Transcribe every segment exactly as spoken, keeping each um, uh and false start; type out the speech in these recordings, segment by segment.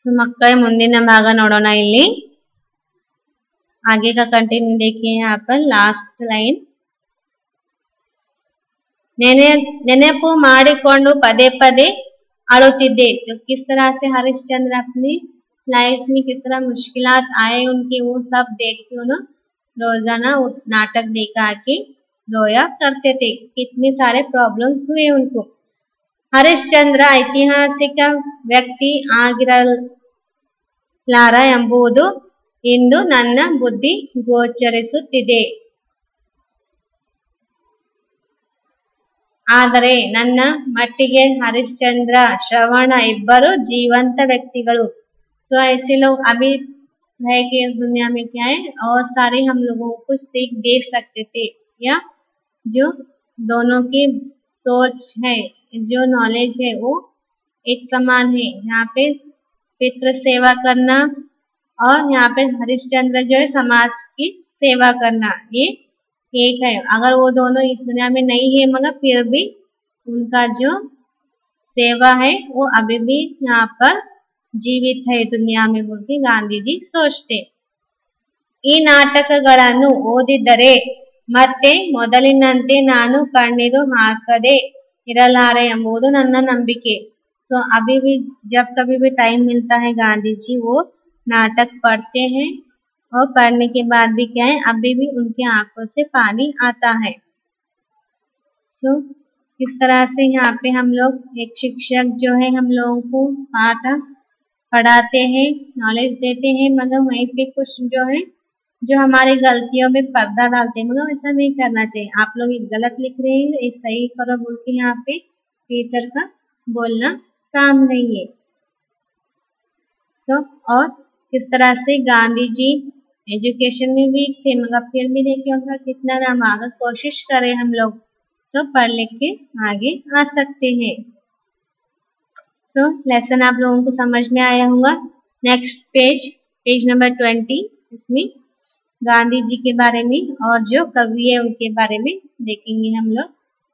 So ಮಕ್ಕಳೇ ಮುಂದಿನ ಭಾಗ ನೋಡೋಣ ಇಲ್ಲಿ आगे का कंटिन्यू देखिए यहाँ पर लास्ट लाइन नेने नेनेपु माडिकोंडु पदे पदे अळुत्तिद्दे तो किस तरह से हरिश्चंद्र अपनी लाइफ में किस तरह मुश्किलात आए उनकी वो सब देख के उन्होंने रोजाना नाटक देखा के रोया करते थे कितने सारे प्रॉब्लम्स हुए उनको हरिश्चंद्र ऐतिहासिक व्यक्ति ಆಗಿರಲಾರ ಎಂಬುದು ಇಂದು ನನ್ನ ಬುದ್ಧಿ ಗೋಚರಿಸುತ್ತಿದೆ ಆದರೆ ನನ್ನ ಮಟ್ಟಿಗೆ ಹರಿಶ್ಚಂದ್ರ ಶ್ರವಣ इब्बरू जीवंत व्यक्तिಗಳು सो ऐसे लोग अभी है कि इस दुनिया में क्या है और सारे हम लोगों को सीख दे सकते थे या जो दोनों की सोच है जो नॉलेज है वो एक समान है यहाँ पे पितृ सेवा करना और यहाँ पे हरिश्चंद्र जो है समाज की सेवा करना ये एक है अगर वो दोनों इस दुनिया में नहीं है मगर फिर भी उनका जो सेवा है वो अभी भी यहाँ पर जीवित है दुनिया में बोल के गांधी जी सोचते ಈ ನಾಟಕಗಳನ್ನು ಓದಿದರೆ ಮತ್ತೆ ಮೊದಲಿನಂತೆ ನಾನು ಕಣ್ಣೀರು ಹಾಕದೆ ಇರಲಾರೆ ಎಂಬುದು ನನ್ನ ನಂಬಿಕೆ सो अभी भी जब कभी भी टाइम मिलता है गांधी जी वो नाटक पढ़ते हैं और पढ़ने के बाद भी क्या है अभी भी उनकी आंखों से पानी आता है सो so, इस तरह से यहाँ पे हम लोग एक शिक्षक जो है हम लोगों को पाठ पढ़ाते हैं नॉलेज देते हैं मगर वहीं पे कुछ जो है जो हमारी गलतियों में पर्दा डालते हैं मगर ऐसा नहीं करना चाहिए आप लोग ये गलत लिख रहे हैं ये सही करो बोल के यहाँ पे टीचर का बोलना काम नहीं है सो so, और किस तरह से गांधी जी एजुकेशन में वीक थे मगर फिर भी देखिए उनका कितना नाम आगे कोशिश करें हम लोग तो पढ़ लिख के आगे आ सकते हैं सो so, लेसन आप लोगों को समझ में आया होगा next page page number twenty इसमें गांधी जी के बारे में और जो कवि है उनके बारे में देखेंगे हम लोग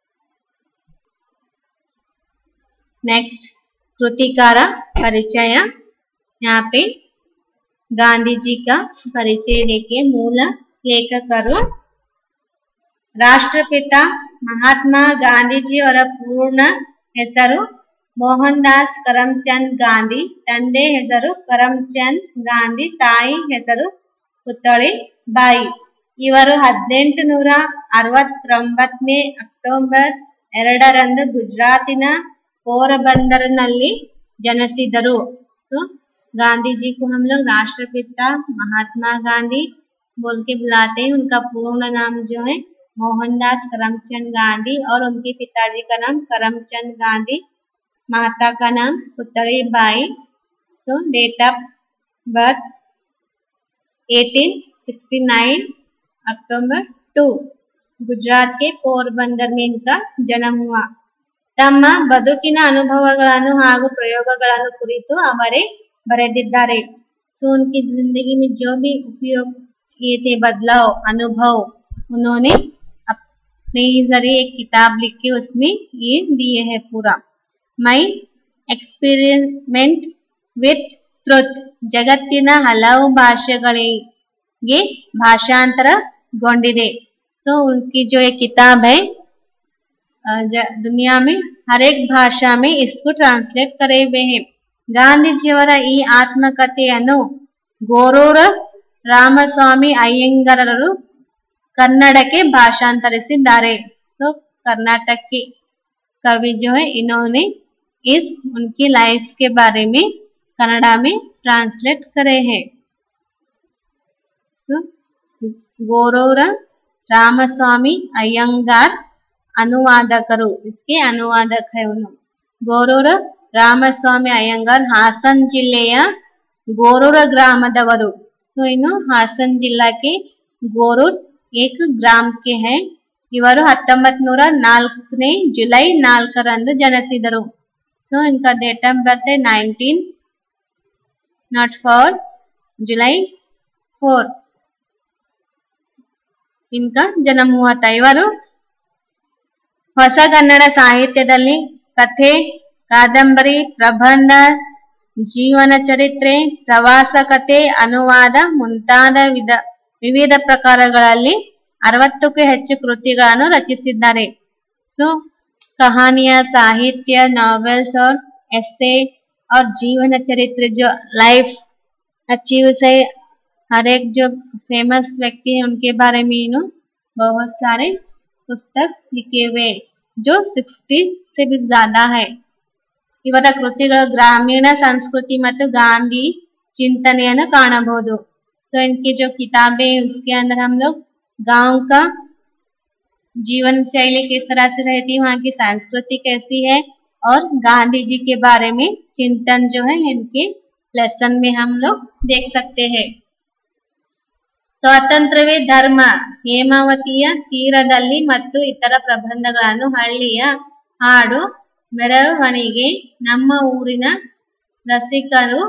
नेक्स्ट कृतिकार परिचय यहाँ पे गांधी जी का परिचय देखिए मूल लेखकರು राष्ट्रपिता महात्मा गांधी जी और पूर्ण ಹೆಸರು ಮೋಹನ್ ದಾಸ್ ಕರಮ್ಚಂದ್ ಗಾಂಧಿ ತಂದೆ ಹೆಸರು ಕರಮ್ಚಂದ್ ಗಾಂಧಿ ತಾಯಿ ಹೆಸರು ಪುತ್ಥಳಿ ಬಾಯಿ ಇವರು ಹದಿನೆಂಟು ನೂರ ಅರವತ್ತೊಂಬತ್ತನೇ ಅಕ್ಟೋಬರ್ ಎರಡರಂದು ಗುಜರಾತಿನ पोरबंदरनल्ली जनिसिदरु सो गांधी जी को हम लोग राष्ट्रपिता महात्मा गांधी बोल के बुलाते हैं उनका पूर्ण नाम जो है मोहनदास करमचंद गांधी और उनके पिताजी का नाम करमचंद गांधी माता का नाम Putli Bai so date of birth eighteen sixty nine October two Gujarat के पोरबंदर में इनका जन्म हुआ ತಮ್ಮ ಬದುಕಿನ ಅನುಭವಗಳನ್ನು ಹಾಗೂ ಪ್ರಯೋಗಗಳನ್ನು ಕುರಿತು ಅವರೇ ಬರೆದಿದ್ದಾರೆ सो उनकी जिंदगी में जो भी उपयोग किए थे बदलाव अनुभव उन्होंने अपने जरिए एक किताब लिख के उसमें ये दिए है पूरा माई एक्सपेरिमेंट विथ ट्रुथ जगತ್ತಿನ ಹಲವು ಭಾಷೆಗಳಿಗೆ ಭಾಷಾಂತರಗೊಂಡಿದೆ सो उनकी जो एक किताब है दुनिया में हर एक भाषा में इसको ट्रांसलेट करे हुए हैं ಗಾಂಧೀಜಿಯವರ ಈ ಆತ್ಮಕಥೆಯನ್ನು ಗೋರೂರ ರಾಮಸ್ವಾಮಿ ಅಯ್ಯಂಗಾರರು कन्नड़के भाषांतरिಸಿದ್ದಾರೆ सो कर्नाटक के कवि जो है इन्होंने इस उनकी लाइफ के बारे में कन्नड़ा में ट्रांसलेट करे हैं सो गोरೂರ रामस्वामी अय्यंगार अनुवादकರು इसके अनुवादक है उन्होंने गोरೂರ ರಾಮಸ್ವಾಮಿ ಅಯ್ಯಂಗಾರ್ ಹಾಸನ್ ಜಿಲ್ಲೆಯ गोरूर ग्रामदವರು सो इन्हों हासन जिला के गोरूर एक ग्राम के हैं इವರು ಹತ್ತೊಂಬತ್ತು ನೂರ ನಾಲ್ಕನೇ जुलाई ನಾಲ್ಕರಂದು ಜನಿಸಿದರು सो इनका डेट ऑफ बर्थ है nineteen nought four July four इनका जन्म हुआ था इವರು ಹೊಸ ಕನ್ನಡ ಸಾಹಿತ್ಯದಲ್ಲಿ ಕಥೆ ಕಾದಂಬರಿ ಪ್ರಬಂಧ ಜೀವನ ಚರಿತ್ರೆ, ಪ್ರವಾಸ ಕಥೆ, ಅನುವಾದ ಮುಂತಾದ ವಿಧ ವಿವಿಧ ಪ್ರಕಾರಗಳಲ್ಲಿ ಅರವತ್ತಕ್ಕೂ ಹೆಚ್ಚು ಕೃತಿಗಳನ್ನು ರಚಿಸಿದ್ದಾರೆ. ಸೊ कहानियां, साहित्य, नॉवेल्स और ऐसे और जीवन चरित्र जो लाइफ अचीव्स है, हर एक जो फेमस व्यक्ति है उनके बारे में इन्हों बहुत सारे पुस्तक लिखे हुए जो साठ से भी ज्यादा है. ಇವರ ಕೃತಿಗಳು ಗ್ರಾಮೀಣ ಸಂಸ್ಕೃತಿ ಮತ್ತು ಗಾಂಧಿ चिंतನೆಯನ್ನು ಕಾಣಬಹುದು. तो इनकी जो किताबें उसके अंदर हम लोग गांव का जीवन शैली किस तरह से रहती है, वहाँ की संस्कृति कैसी है और गांधी जी के बारे में चिंतन जो है इनके लेसन में हम लोग देख सकते हैं. ಸ್ವಾತಂತ್ರ್ಯವೇ ಧರ್ಮ, ಹೇಮಾವತಿಯ ತೀರದಲ್ಲಿ ಮತ್ತು ಇತರ ಪ್ರಬಂಧಗಳನ್ನು, ಹಳ್ಳಿಯ ಹಾಡು, ಮೆರವಣಿಗೆ, ನಮ್ಮ ಊರಿನ ರಸಿಕರು,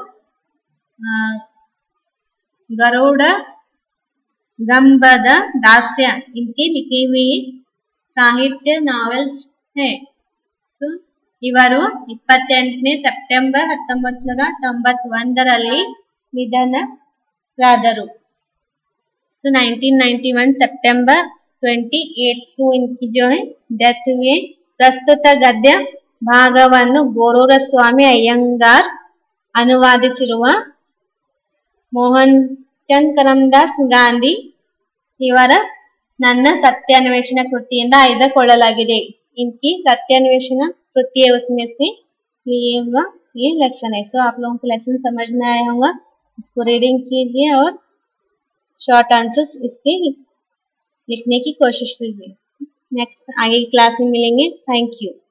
ಗರುಡ ಗಂಬದ दास्य, इनके लिखी हुई साहित्य नॉवेल्स है. ಸೊ ಇವರು ಇಪ್ಪತ್ತೆಂಟನೇ ಸೆಪ್ಟೆಂಬರ್ ಹತ್ತೊಂಬತ್ತು ನೂರ ತೊಂಬತ್ತೊಂದರಲ್ಲಿ ನಿಧನರಾದರು. ಸೊ नाइनटीन नाइंटी वन सितंबर अट्ठाईस को इनकी जो है डेथ हुई. ಪ್ರಸ್ತುತ ಗದ್ಯ ಭಾಗವನ್ನು ಗೋರೂರ ಸ್ವಾಮಿ ಅಯ್ಯಂಗಾರ್ ಅನುವಾದಿಸಿರುವ ಮೋಹನ್ ಚಂದ್ ಕರಮದಾಸ್ ಗಾಂಧಿ ಇವರ ನನ್ನ सत्यान्वेषण ಕೃತಿಯಿಂದ ಆಯ್ದುಕೊಳ್ಳಲಾಗಿದೆ. इनकी सत्यान्वेषण कृति है, उसमें से लिए हुआ ये लेसन है. सो आप लोगों को लेसन समझ में आया होगा, इसको रीडिंग कीजिए और शॉर्ट आंसर्स इसके लिखने की कोशिश कीजिए. नेक्स्ट आगे की क्लास में मिलेंगे. Thank you.